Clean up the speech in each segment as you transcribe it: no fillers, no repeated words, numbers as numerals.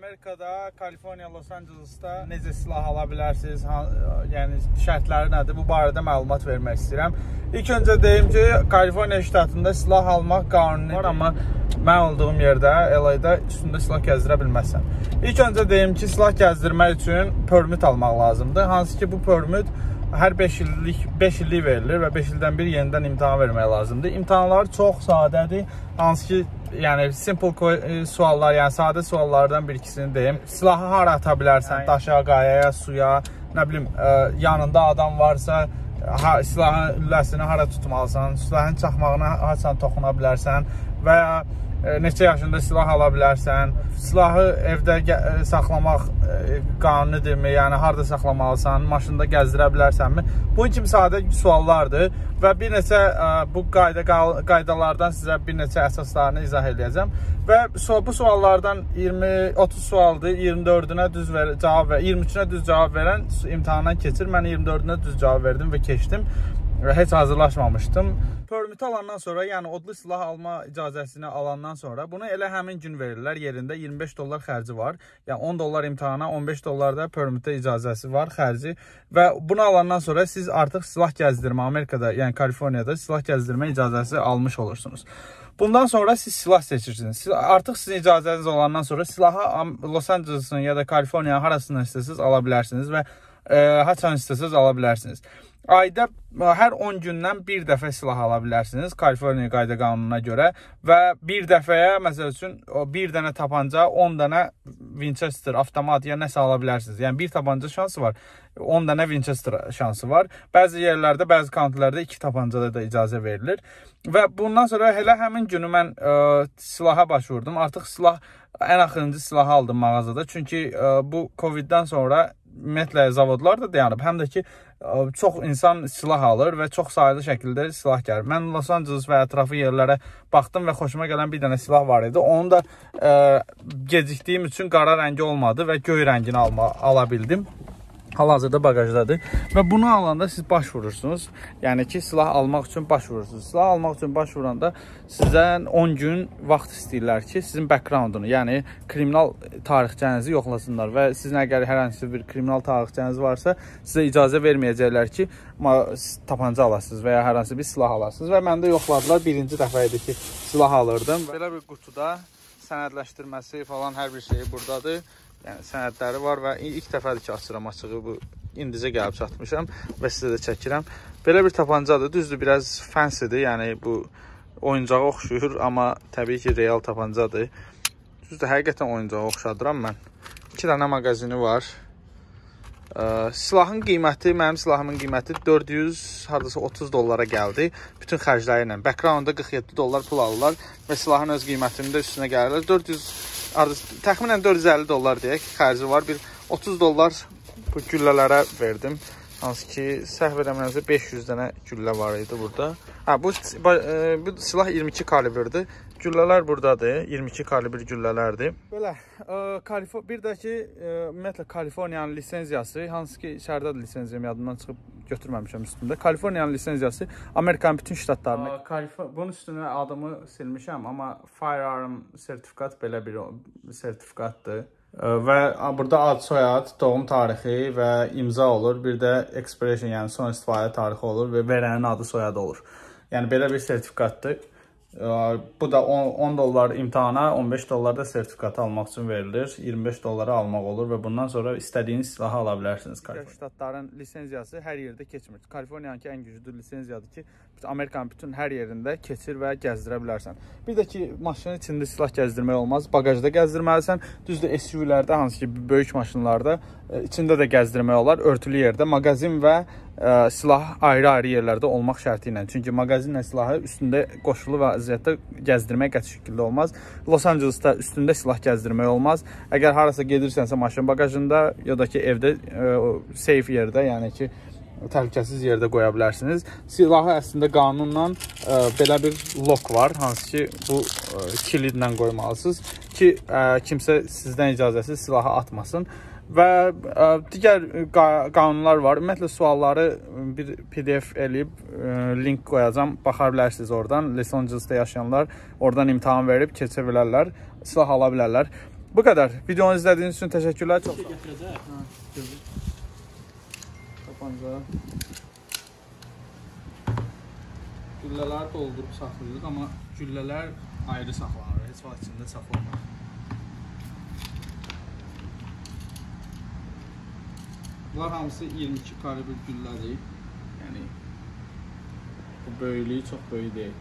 Amerikada, Kaliforniya, Los Angeles'da necə silah ala bilərsiniz, yəni şərtləri nədir? Bu barədə məlumat vermək istəyirəm. İlk öncə deyim ki, Kaliforniya ştatında silah almaq qanuni var, amma mən olduğum yerdə, LA-da üstündə silah gəzdirə bilməzsən. İlk öncə deyim ki, silah gəzdirmək üçün permit almaq lazımdır. Hansı ki, bu permit hər 5 illik verilir və 5 ildən bir yenidən imtahan vermək lazımdır. İmtahanlar çox sadədir. Hansı ki, yəni simple suallar, yəni sadə suallardan bir ikisini deyim. Silahı hara ata bilərsən? Daşa, qayaya, suya, nə bilim, yanında adam varsa silahın lüləsini hara tutmalısan, silahın çaxmağına haçan toxuna bilərsən və ya neçə yaşında silah ala bilərsən, silahı evdə saxlamaq qanunidirmi, yəni harada saxlamalısan, maşında gəzdirə bilərsənmi? Bunun kimi sadə suallardır və bir neçə bu qaydalardan sizə bir neçə əsaslarını izah edəcəm və bu suallardan 30 sualdır, 24-ünə düz cavab ver, 23-ünə düz cavab verən imtahandan keçir. Mən 24-ünə düz cavab verdim və keçdim. Heç hazırlaşmamışdım. Permiti alandan sonra, yəni odlu silah alma icazəsini alandan sonra bunu elə həmin gün verirlər. Yerində 25 dollar xərci var. Yəni 10 dollar imtahana, 15 dollar da permitə icazəsi var, xərci. Və bunu alandan sonra siz artıq silah gəzdirmə, Amerikada, yəni Kaliforniyada silah gəzdirmə icazəsi almış olursunuz. Bundan sonra siz silah seçirsiniz. Artıq sizin icazəniz olandan sonra silahı Los Angeles'ın ya da Kaliforniyanın harasından istəsiniz ala bilərsiniz və haçan istəsiniz ala bilərsiniz. Ayda hər 10 gündən bir dəfə silah ala bilərsiniz Kaliforniya qayda qanununa görə və bir dəfəyə, məsəl üçün, bir dənə tapanca, 10 dənə Winchester, avtomat ya nəsə ala bilərsiniz. Yəni bir tapanca şansı var, 10 dənə Winchester şansı var. Bəzi yerlərdə, bəzi countylərdə 2 tapancada da icazə verilir. Və bundan sonra elə həmin günü mən silaha başvurdum. Artıq silah, ən axırıncı silahı aldım mağazada. Çünki bu Covid'dən sonra ümumiyyətlə zavodlar da dayanıb. Həm də ki, çox insan silah alır və çox sayılı şəkildə silah gəlir. Mən Los Angeles və ətrafı yerlərə baxdım və xoşuma gələn bir dənə silah var idi. Onu da gecikdiyim üçün qara rəngi olmadı və göy rəngini ala bildim. Hal-hazırda bagajdadır və bunu alanda siz başvurursunuz. Yəni ki, silah almaq üçün başvurursunuz. Silah almaq üçün başvuranda sizdən 10 gün vaxt istəyirlər ki, sizin backgroundunu, yəni kriminal tarixçənizi yoxlasınlar və sizin əgər hər hansı bir kriminal tarixçəniz varsa, sizə icazə verməyəcəklər ki, tapanca alasınız və ya hər hansı bir silah alasınız və məndə yoxladılar. Birinci dəfə idi ki, silah alırdım. Belə bir qutuda sənədləşdirməsi falan hər bir şeyi buradadır. Yəni sənədləri var və ilk dəfədir ki, açıram açığı, bu indicə gəlib çatmışam və sizə də çəkirəm. Belə bir tapancadır, düzdür, biraz fancydir, yəni bu oyuncağa oxşuyur, amma təbii ki, real tapancadır. Düzdür, həqiqətən oyuncağa oxşadıram mən. 2 dənə mağazini var. Silahın qiyməti, mənim silahımın qiyməti 430 dollara gəldi. Bütün xərcləri ilə. Backgroundda 47 dollar pul alırlar və silahın öz qiymətini də üstünə gəlirlər. Təxminən 450 dollar deyək, xərci var. Bir 30 dollar bu güllələrə verdim. Hansı ki, səhv eləmənizə 500 dənə güllə var idi burada. Bu silah 22 kalibrdir. Güllələr buradadır, 22 kalibr güllələrdir. Belə, bir də ki, ümumiyyətlə Kaliforniyanın lisenziyası, hansı ki, şəhərdə lisenziyam yadımdan çıxıb götürməmişəm üstündə. Kaliforniyanın lisenziyası Amerikanın bütün ştatlarına. Bunun üstünə adımı silmişəm, amma firearm sertifikat belə bir sertifikatdır. Və burada ad, soyad, doğum tarixi və imza olur. Bir də expiration, yəni son istifadə tarixi olur və verənin adı, soyadı olur. Yəni belə bir sertifikatdır. Bu da 10 dollar imtahana, 15 dollar da sertifikatı almaq üçün verilir. 25 dollara almaq olur və bundan sonra istədiyiniz silahı ala bilərsiniz. Ştatların lisenziyası hər yerdə keçmir. Kaliforniyanınki ən güclü lisenziyadır ki, Amerikanın bütün hər yerində keçir və gəzdirə bilərsən. Bir də ki, maşının içində silah gəzdirmək olmaz. Bagajda gəzdirməlisən. Düzdür, SUV-lərdə, hansı ki, böyük maşınlarda içində də gəzdirmək olar. Örtülü yerdə mağazin və silah ayrı-ayrı yerlərdə olmaq şərti ilə. Çünki mağazinlə silahı üstündə qoşulu vəziyyətdə gəzdirmək qəti şəkildə olmaz. Los Angeles'da üstündə silah gəzdirmək olmaz. Əgər harasa gedirsənsə maşın bagajında ya da ki, evdə safe yerdə, yəni ki, təhlükəsiz yerdə qoya bilərsiniz. Silahı əslində qanunla belə bir lock var, hansı ki, bu kilidlə qoymalısınız ki, kimsə sizdən icazəsiz silahı atmasın. Və digər qanunlar var. Ümumiyyətlə, sualları bir PDF eləyib, link qoyacam, baxa bilərsiniz oradan. Los Angeles'da yaşayanlar oradan imtahan verib keçə bilərlər, silah ala bilərlər. Bu kadar. Videonu izlediğiniz için teşekkürler. Çok sağ olun. Tapanca. Güllələri doldurub saxlayırıq, amma güllələr ayrı saxlanır, heç vaxt içində saxlanmır. Bunlar hamısı 22 kalibr güllədir. Yəni bu böyüklüyü çox böyük deyil.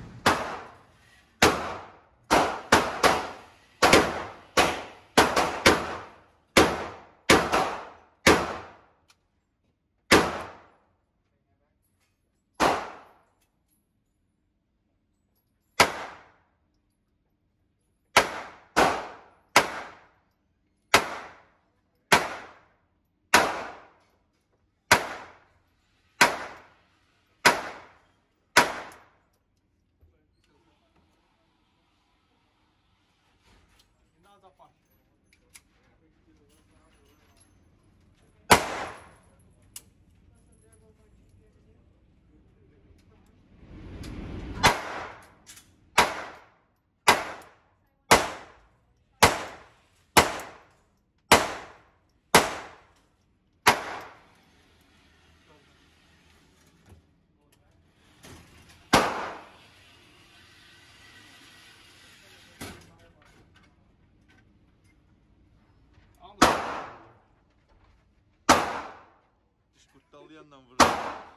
Kurtlalı yandan vurur.